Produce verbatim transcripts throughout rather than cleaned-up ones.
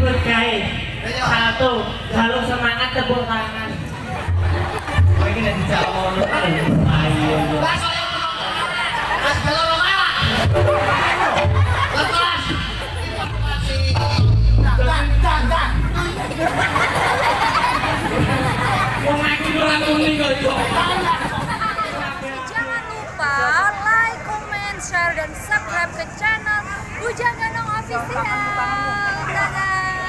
nyambut gawe. Satu, jalur semangat tepuk tangan. Kowe iki nek dijak ngono ayo. Mas koyo Mas belok ora. Lepas. Dan dan dan. Wong aku ora kuning kok iso. Jangan lupa like, comment, share, dan subscribe ke channel Bujang Gandong Official. Dadah.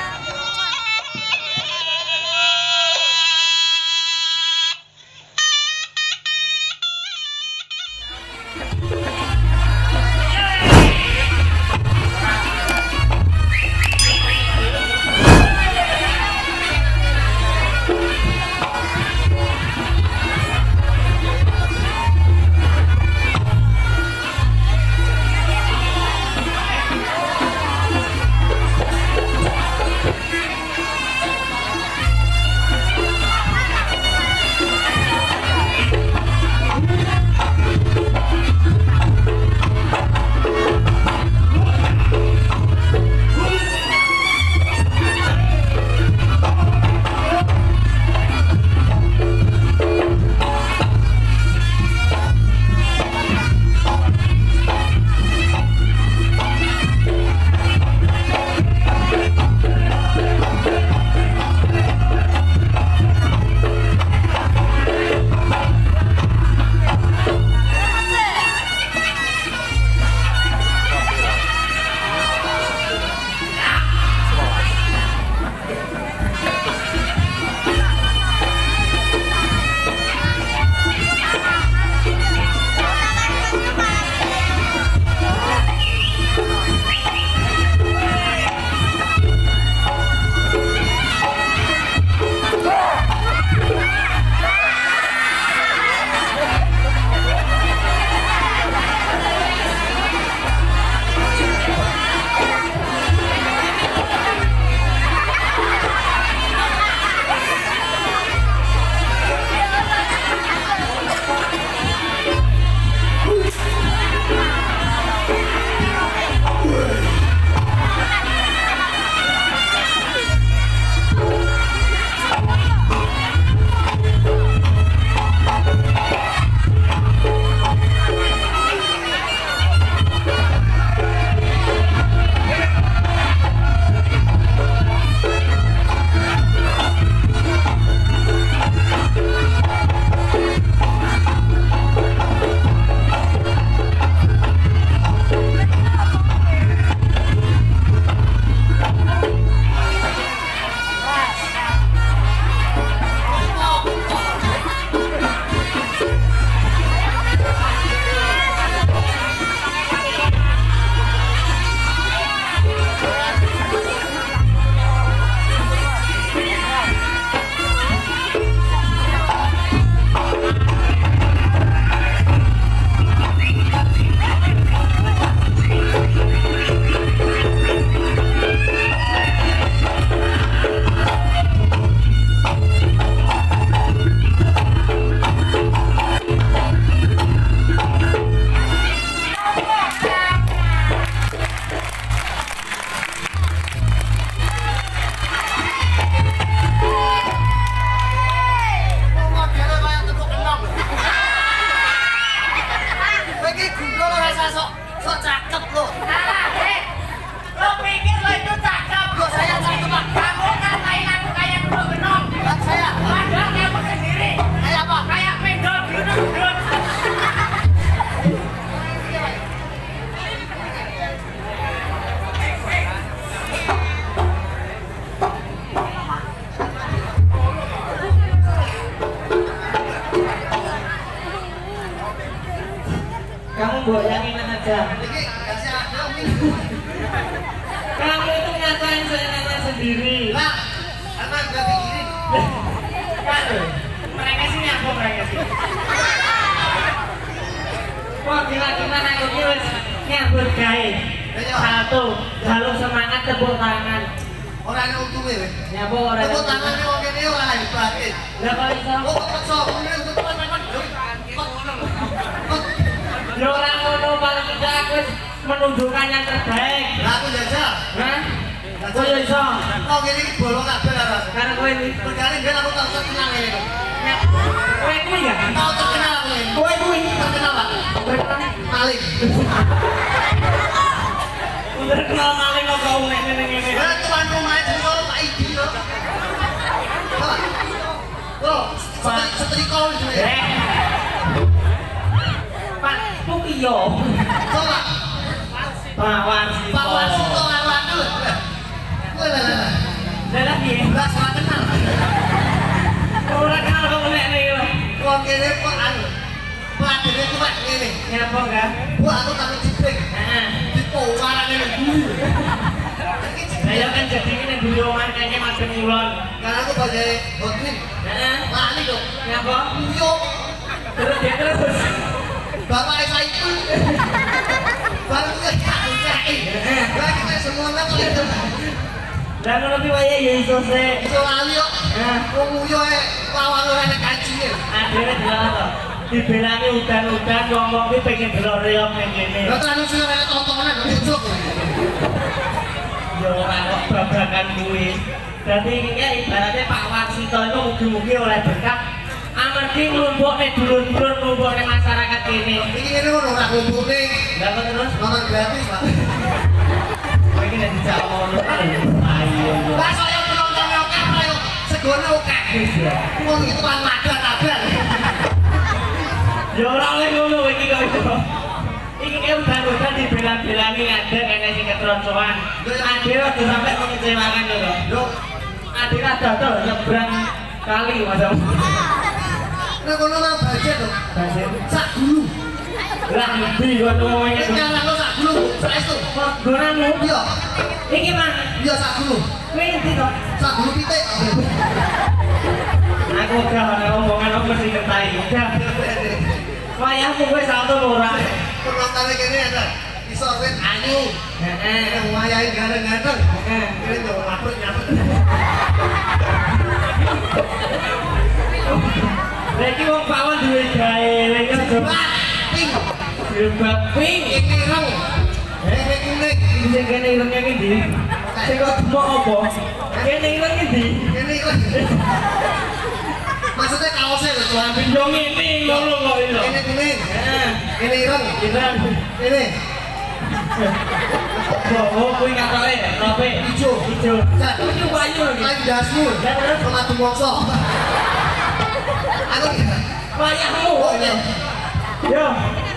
goyangin aja. Kamu itu ngatain seenaknya sendiri. Lah, emang gak pikirin. Kan, mereka sih nyampe mereka sih. Wah gimana-gimana aku wis nyambut gawe. Satu, jalur semangat tepuk tangan. Orang yang untuk gue. Nyambut orang. Tepuk tangan nih oke nih orang lain batin. Lah kok iso? Oh, kepeksa. Ini untuk teman-teman. Ya orang ngono paling tidak aku menunjukkan yang terbaik. Lah aku jajal. Hah? Kowe yo iso. Kok ngene iki bolong kabeh ora. Karena kowe iki Perkara ben aku tau terkenal ngene kok. kowe kuwi ya. Tau terkenal aku ngene. Kowe kuwi Terkenal Pak. Maling. udah kenal maling kok kau ngene ngene. Ya tuan rumah itu kok Pak Idi lho. Loh, setri setrika itu ya. Eh. Pak, kok iya? Coba. Pak Warsito. Pak Warsito lawan dulu. Lah lah lah. Lah lah piye? Lah salah kenal. Ora kenal kok nek iki. Wong kene kok anu. Pelatihnya itu Pak ngene. Nyapa enggak? Bu aku takut cipring. Heeh. Dipo warane buri. Lah ya kan jadi ini di rumah kayaknya macam ulon. Karena aku sebagai Godwin. Heeh. Lali dong. Nyapa? Muyo. Terus dia terus. Bapak saya itu. Baru kita cari. Lah kita semuanya kok itu. Lah ngono ki wae ya iso se. Iso lali kok. Heeh. Wong muyo e lawan ora nek kancine. Akhirnya delok to. Dibelani udan-udan wong-wong ki pengen delok reog ning kene. Lah terus sing nek tontonan kok cocok. Ya ora kok babagan kuwi. Dadi iki kan ibaratnya Pak Warsito itu mugi-mugi oleh berkah amargi nglumpukne dulur-dulur nglumpukne masyarakat kene. Iki ngene ngono ora kumpulne. Lah kok terus Nonton gratis, Pak. kowe iki nek dijak ngono ayo. Lah saya penonton oke ayo segone oke. Wong iki tuan madan kabar. Ya ora oleh ngono iki kok iso. Iki kan udan-udan dibela-belani ngadeg kene sing ketrocokan. Adil aja sampe mengecewakan lho. Yo, Adil ada to nyebrang kali Mas. nek kono nang budget to. Basit. Sak gulu. Lah ngendi kok ngomongnya Wis nyaran sak gulu. Saestu. gonamu. Iya. Iki mah Iya sak gulu. kowe ngendi to? Sak gulu pitik. Aku udah ana omongan aku mesti ngertai. Udah. Wayahmu kowe salto ora. Penonton kene ada. Iso kowe ayu. Heeh. Yang wayahe ganteng-ganteng. Heeh. Kene yo laput-laput. Lagi wong pawon duwe gawe, lagi aja Ping. jilbab pink. Iki rong. Ini kuning. Sing kene irenge ngendi? Sing kok demok apa? Kene ireng ngendi? Ini kuning. Maksudnya kaosnya lho, Tuan. Yo ngene ngono kok iki lho. Ini kuning. Heeh. Ini ireng. Ireng. Ini Oh, kuwi kapale, rope ijo. ijo. Cak. Iki wayu iki. Lain dasmu. Sama tumongso. Aku Wayahmu. oke. Yo.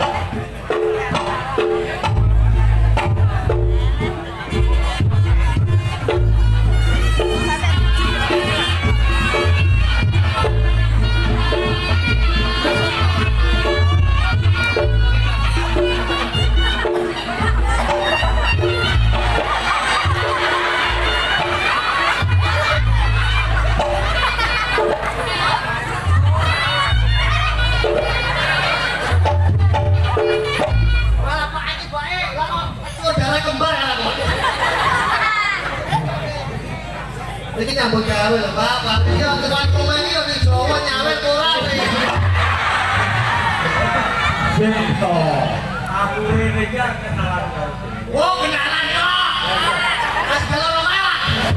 Malah Pak Edi baik. Saudara kembar kan aku. Iki nyambut gawe lho, Pak. Pak iki yo tekan rumah iki yo ning Jawa nyawet ora iki. Bento. Aku ini iki kenalan karo. Wong kenalan yo. Mas belo romela.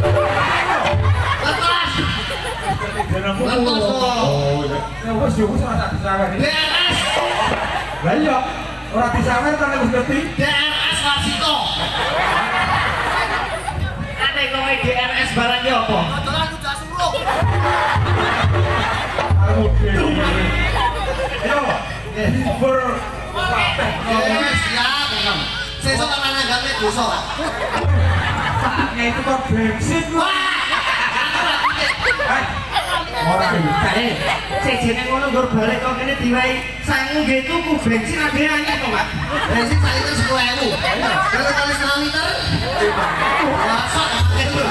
Lepas. Jenengku. Lepas kok. Oh, ya wis yo wis ora disawer. D R S. Lah iya, ora disawer kan wis ngerti. D R S Warsito. Ane kowe D R S barang ki apa? Dolan udah suruh. Aku dhewe. Yo, ber kabeh. Oke, siap. Sesuk kan nanggane dosa. Saknya itu kok bensin lu. Wah. Ora Kae, sejene ngono nggur balik kok kene diwai sangu nggih tuku bensin ade anyar kok, Pak. Bensin sak liter sepuluh ribu. Kalau kali setengah liter. Wah, sak gitu.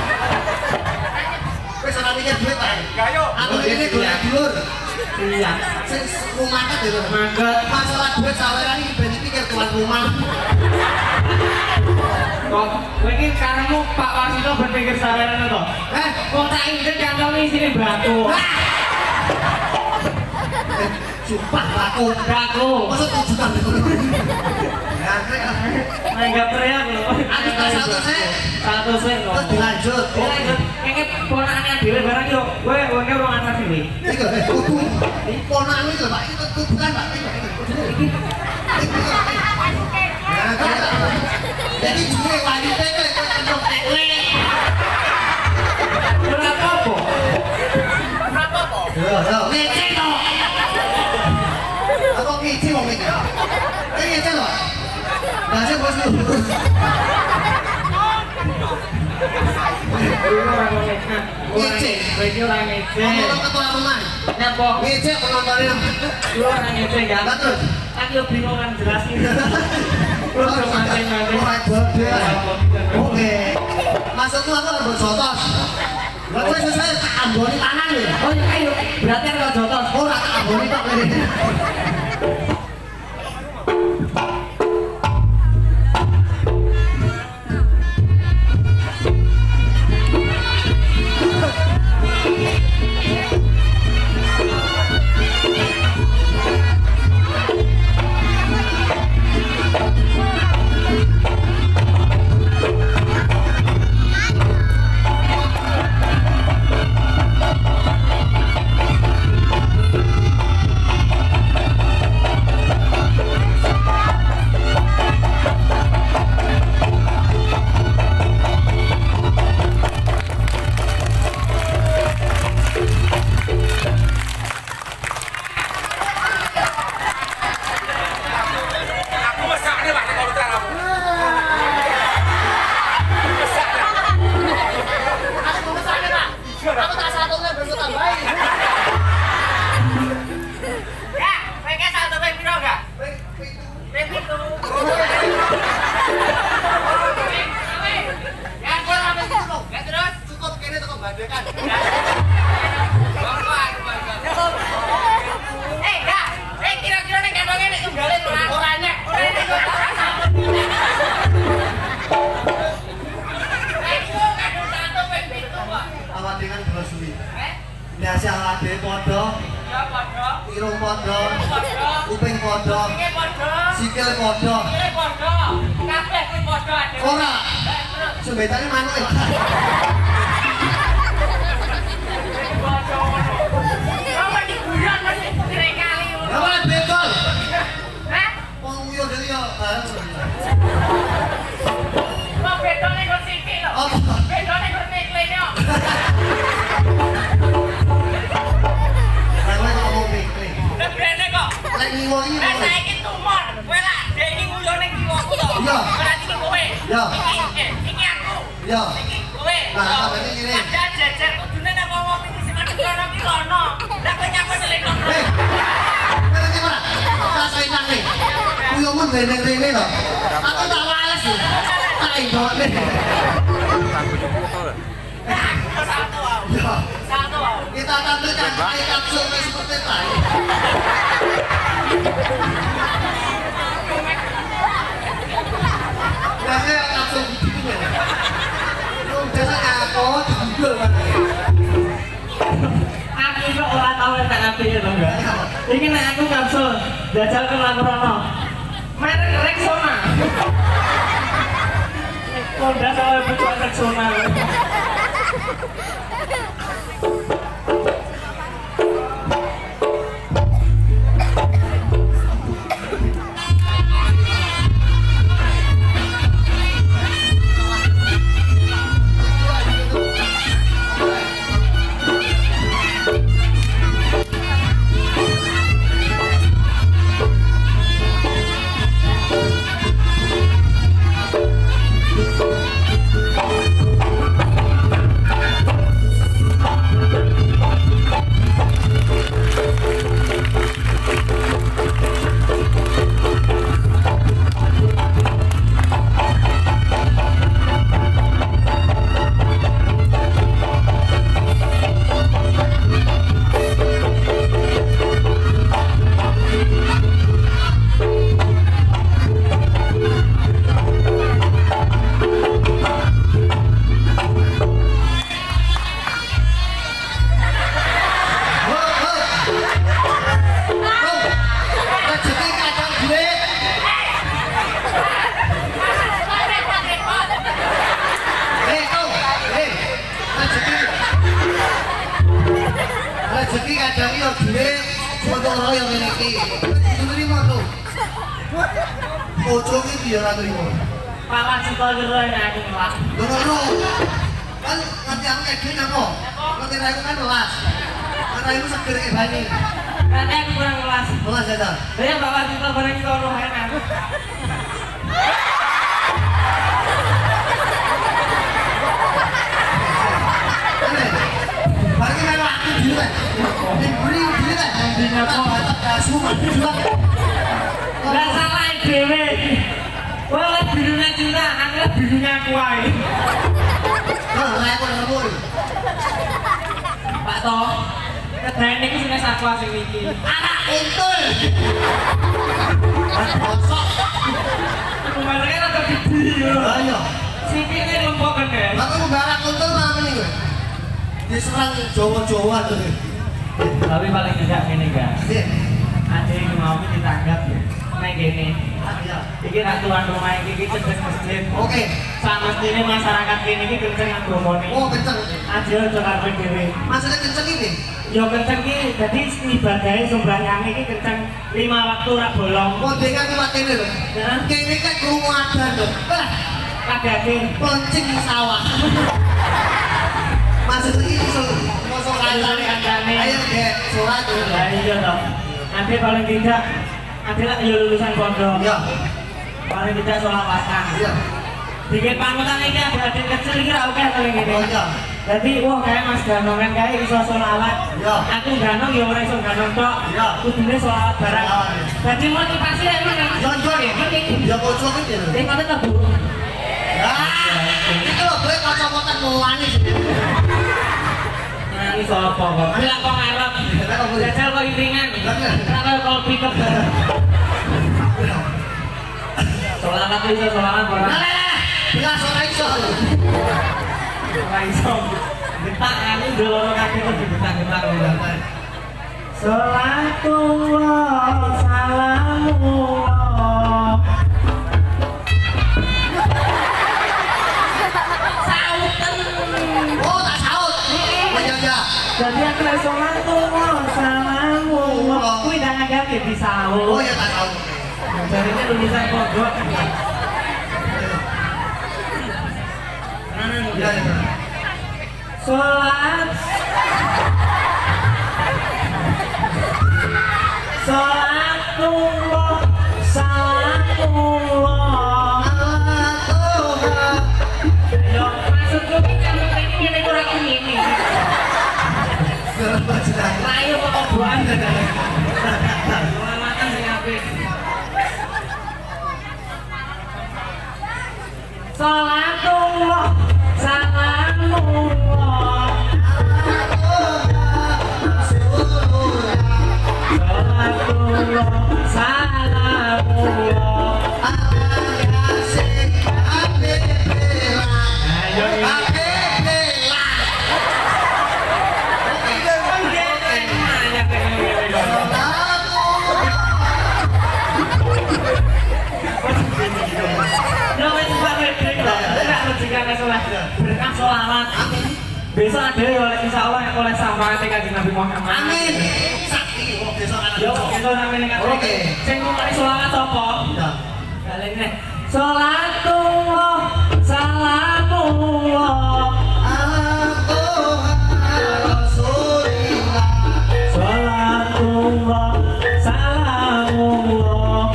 Wis ora mikir duit, Pak. Aku ini golek dulur. Iya. Sing rumah kan lho. Mangga Masalah duit saweran iki ben pikir tuan rumah. kok kowe iki karemu Pak Warsito berpikir saweran to? Eh, Kok tak injet kantong isine batu. Sumpah laku. Aku. Masa tujuan itu? Enggak teriak loh. Aku tak satu sih. Satu sih loh. Terus dilanjut. Dilanjut. Kayaknya ponakannya dhewe barang yo. Kowe wong ora atas iki. Iki lho, kudu. Iki ponakan iki lho, Pak. Iki kudu kan, Pak. Iki. Jadi jenenge wanita iki kok entuk tekle. Berapa apa? Berapa kok? Yo, yo. Ngece to. Apa ngece wong iki? Iki ngece lho. Bahasa bos lu. Ngece. Iki ora ngece. Ngomong ketua rumah. Nyapa? Ngece penontonnya. Lu ora ngece ya. Lah terus. Aku bingung kan jelasin. Terus manting-manting. Oke. Maksudmu apa harus jotos? Lah kowe susah tak amboni tangan lho. Oh ya ayo. Berarti ora jotos. Ora tak amboni tok lho. Biasa lade podo, irung podo, kuping podo, sikil podo. Ora, sebetulnya manuk ya. Apa betul? Wong yo dhewe yo bareng. Kok bedone kok sithik lho. Apa? Bedone kok neklene kok. Kowe ngomong pikir. Bedone kok. Lek ngiwo iki. Lah saiki tumor. Kowe lah dhek iki nguyo ning kiwaku to. Iya. Berarti iki kowe. Iya. Iki iki aku. Iya. Iki kowe. Nah, sampeyan iki ngene. Ada jejer kudune nek wong iki sing adek kono iki kono. Lah kowe nyapa selek kono. Hei. Kowe iki ora. Ora sainang nih. Kuyomu ndene rene lho. Aku tak wales lho. Tak indone. Satu. Iya. Satu. Kita tampilkan air kapsul seperti tadi. Biasanya kapsul gitu ya. Biasanya aku judul kan. Aku kok ora tau tak apike to enggak. Iki nek aku kapsul jajal ke Lampurana. Merek Rexona. Honda sawe butuh Rexona. gotong royong ini ki. Itu terima tuh. Ojo ki biar ora terima. Pak Wasito kira aku Pak. Ngono. Kan nanti aku kayak gini apa? Nanti aku kan kelas. Karena itu seger kayak bani. Nanti aku kurang kelas. Kelas ya dah. Saya Pak Wasito bareng kita roh enak. Barang ini waktu dulu kan. Diberi dulu kan. Nantinya kok. Semua juga. Gak salah dewe. Wah, lah birunya cinta, aku lah birunya kuai. Nah, saya kok nemu. Pak Toh, kedain ini sini sakwa sing iki. Anak untul. Bosok. Kemarin rada gede. Ayo. Sikile lempok kan ya. Aku mau barang untul mana nih gue? Diserang Jawa-Jawa tuh. Tapi paling tidak ini guys. Iya. Ada yang mau ditanggap ya. Nah gini. Iya. Iki nak tuan rumah iki cedek masjid. Oke. Sama sini masyarakat kini iki kenceng agamane. Oh, kenceng. Aja aja kabeh dhewe. Maksudnya kenceng ini? Yo kenceng ki dadi ibadahe sembahyang iki kenceng lima waktu ora bolong. Mau dengan kuat ini loh. Ya. Kini kan kerumuh ada loh. Lah, Kadake pencing sawah. Maksudnya ini so, mau so kancane. Ayo deh, sholat tuh. lah iya toh. Nanti paling tidak ada lah yo lulusan pondok. Iya. Paling tidak sholawatan. Iya. Dikit panutan iki adik-adik kecil iki ra oke paling ngene. Oh iya. Jadi wah kayak Mas Ganong kan kayak iso sholawat. Iya. Aku Ganong ya ora iso Ganong tok. Iya. Kudune sholawat bareng. Iya. Jadi motivasi ya emang kan. Yo yo ya. Ya bocok iki lho. Sing ngoten ta, Bu? Ah, itu loh gue kocok-kocok ngewangi sih. Nah, ini soal apa kok? Ini lah kok ngarep. Jajal kok iringan. Kenapa kok pick up? Sholawat iso sholawat bareng. Lah lah lah. Belas ora iso. Ora iso. Getak aku ndoro kaki kok digetak-getak udah. Salatullah salamullah. Oh, tak saut. Oh iya iya. Jadi aku lagi salatullah salamullah. Kuwi dah ngagake di saut. Oh iya tak saut. Jadinya lulusan pondok. Iya iya. Salat Salatullah salamullah. Yo maksudku ki kan ini ngene ora ngene. Ayo kok buan. Salamatan sing apik. Salatullah salamullah. Salatullah salamullah. Ayo berkah sholawat. Besok ada ya oleh insya Allah oleh syafaat Kanjeng Nabi Muhammad. Amin. Sakti kok besok ana. Yo besok sampeyan kan. Oke. Sing ngomong sholawat apa? Ya. Dalene. Salatullah salamullah. Salatullah salamullah.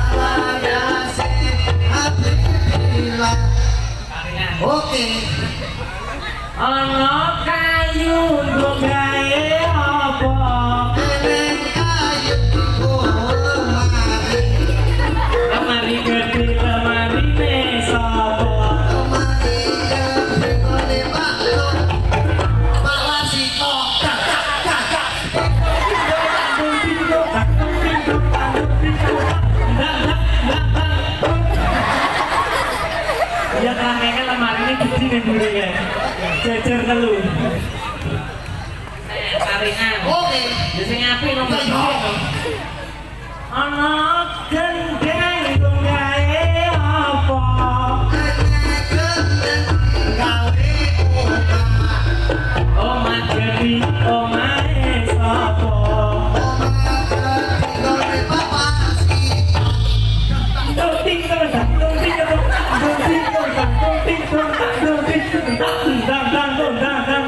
Oke. Ana kayu nggo gawe apa? Eneng kayu lemari. Lemari gede lemarine sapa? Lemari gede kene Pak Lo. Pak Wasito. Kak kak kak kak. Ya kelangkengnya lemari ini gede kan dulu ya. Jajar telu. Taringan. Oke. Ya sing apik nomor siji. Ana gendeng gawe apa? Omah jadi omahe sapa? Dang dang dang dang dang.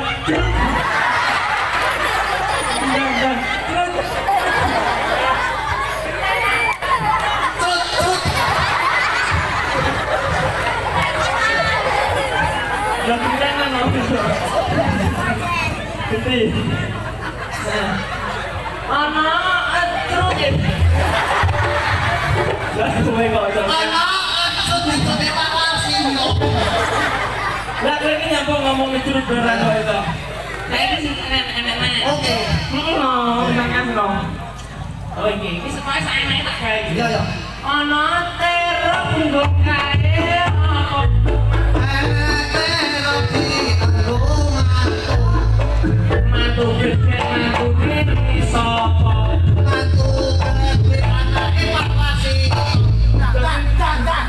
Dang dang. Lah kita nang ngono. Gede. Ana terus. Lah kowe kok iso. Ana sudah terpaksa yo. Lah kowe iki nyapa ngomong miturut barang kok itu. Saiki sing enak-enak. Oke. Heeh, mangan no. Oh iki, iki semuanya sak enak tak gawe. Iya ya. Ana terong nggo kae apa? Matu gede matu gede sapa? Matu gede anak evakuasi. Dan dan dan.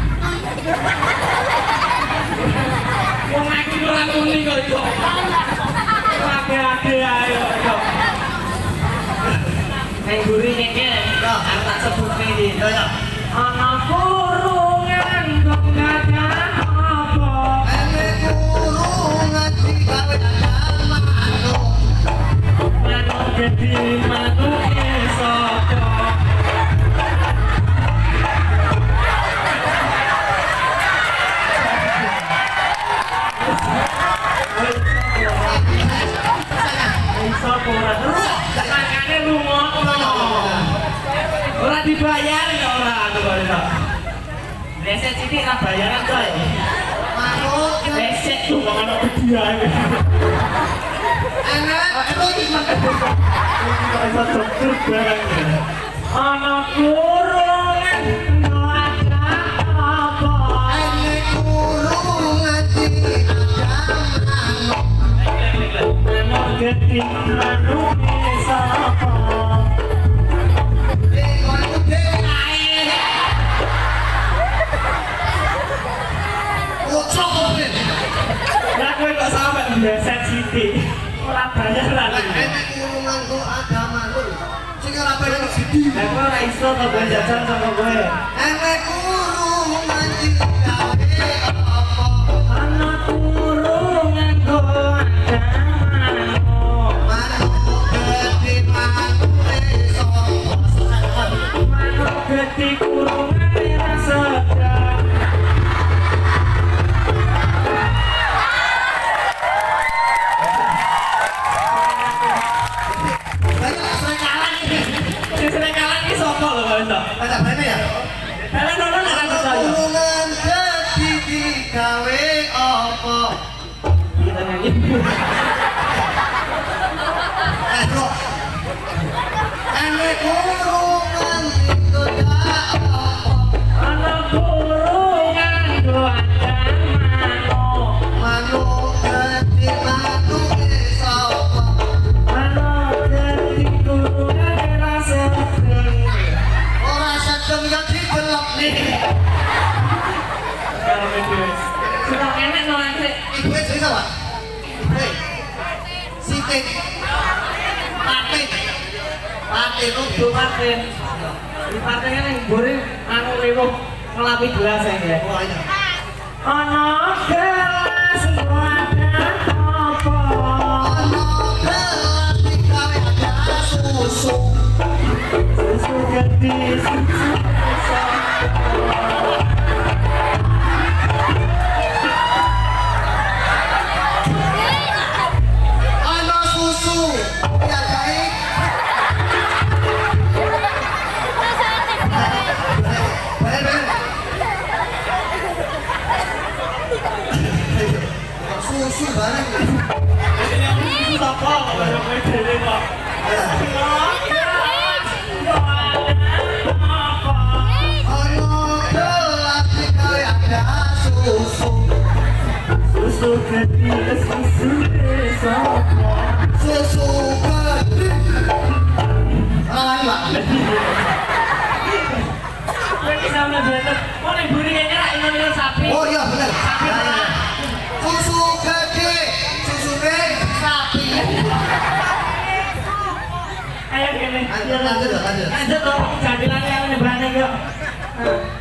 Wong iki ora muni kok iso. Ade-ade ae kok. Nang guri iki, kok aku tak sebutne iki. Ya ya. Ana kurungan kok ngajar apa? Ene kurungan digawe manuk. Manuk gede manuk sapa? Sapa ora? Makane lunga ora dibayar ya ora anu kok. Reset sithik ra bayaran coy. Manuk Reset tuh kok ana kedian. anak terus Ana kurungan ada apa? ene kurungan digawe manuk. Manuk gede manuk sapa? Lah kowe kok sampe mbeset sithik. Ora bayaran. Enek kurungan kok agama lho. Sing ora bayar sithik. Lah kowe ora iso to kowe jajan sama kowe. Enek kurungan digawe apa? Ana kurungan kok ada manuk. Manuk gede manuk sapa? Manuk gede kurungan ra sedap. Banyak sering kalah iki. Sing seneng kalah iki sapa lho kok iso? Ada mana ya? Kalian nonton ora percaya? Kurungan gede digawe apa? Kita nyanyi. Eh, bro. Enek kurungan digawe apa? Ana kurungan kok ada manuk. Manuk gede manuk sapa? Manuk gede kurungan ra sedap. Ora sedem ya dibelok nih. Sudah enak no sih. Ibu cerita Pak. Hei. Siti. Patin. Patin Kudu paten. Di paten kan yang goreng anu lewuh ngelapi gelas ya. Oh iya. Ana gelas wadah apa? Ono gelas digawe ada susu. Susu gede susu sapa? Ono susu. Ya baik. Baik baik. Susu bareng. Susu sapa kok bareng kowe dhewe kok. Ono gelas digawe ada susu. Susu gede susu sapa? Susu gede. Ah, iya. Kowe iki sampe bener. Kok ning buri nyerah ini sapi. Oh iya benar. Sapi ora. Susu gede, susu gede sapi. Ayo kene. Lanjut lanjut lanjut. Lanjut dong, jadilannya yang nyebrangnya yuk.